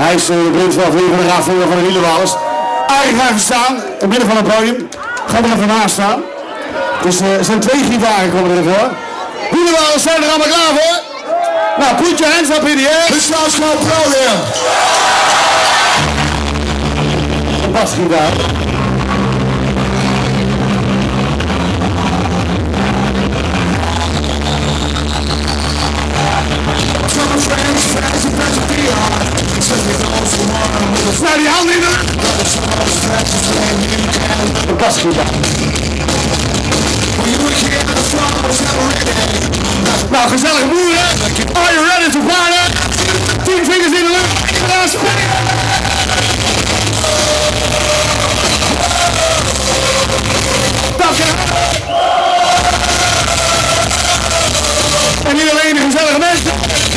Hij is de principal van de raadvoerder van de wielerwalers. Eigenlijk gaan we staan, in het midden van het podium. Ga er even naast staan. Dus er zijn 2 gitaren komen ervoor. Wielerwalers zijn er allemaal klaar voor? Nou, put your hands up in the air. This one's called Pro-Am. Een basgitaar. Nou, die handen in de lucht. Een basgitaar. Nou, gezellige boeren. Are you ready to party? 10 vingers in de lucht. We gaan springen. En niet alleen de gezellige mensen.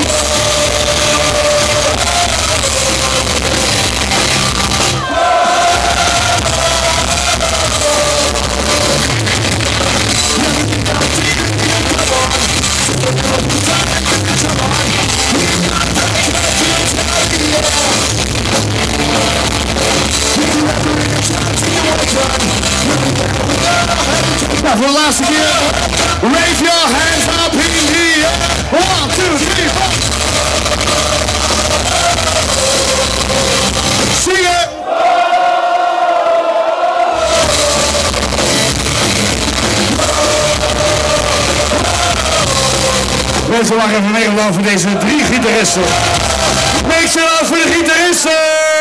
Nou, voor de laatste keer. Raise your hands up in the air. 1, 2, 3, 4. Zingen. Mensen, mag even meegelopen voor deze 3 gitaristen. Make some noise voor de gitaristen.